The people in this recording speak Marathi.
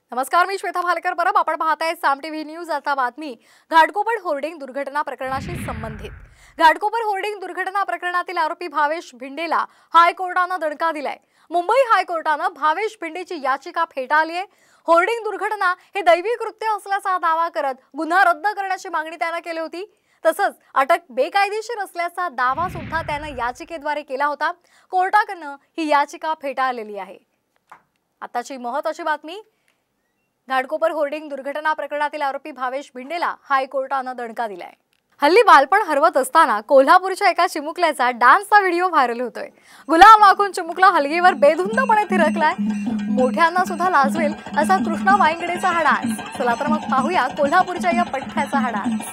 नमस्कार, मी श्वेता भालकर परब. आपण पाहताय साम टीव्ही न्यूज. आता बातमी घाटकोपर होर्डिंग दुर्घटना प्रकरणाशी संबंधित. घाटकोपर होर्डिंग दुर्घटना प्रकरणातील आरोपी भावेश भिंडेला हायकोर्टानं दणका दिलाय. मुंबई हायकोर्टानं भावेश भिंडेची याचिका फेटाळली आहे. होर्डिंग दुर्घटना हे दैवी कृत्य असल्याचा दावा करत गुन्हा रद्द करण्याची मागणी त्यानं केली होती. तसंच अटक बेकायदेशीर असल्याचा दावा सुद्धा त्यानं याचिकेद्वारे केला होता. कोर्टाकडनं ही याचिका फेटाळलेली आहे. आताची महत्त्वाची बातमी, घाटकोपर होर्डिंग दुर्घटना प्रकरणातील आरोपी भावेश भिंडेला हायकोर्टानं दणका दिलाय. हल्ली बालपण हरवत असताना कोल्हापूरच्या एका चिमुकल्याचा डान्सचा व्हिडिओ व्हायरल होतोय. गुलाम आखून चिमुकला हलगीवर बेधुंदपणे थिरकलाय. मोठ्यांना सुद्धा लाजवेल असा कृष्णा वायंगडेचा हा डान्स. चला तर मग पाहूया कोल्हापूरच्या या पठ्ठ्याचा हा डान्स.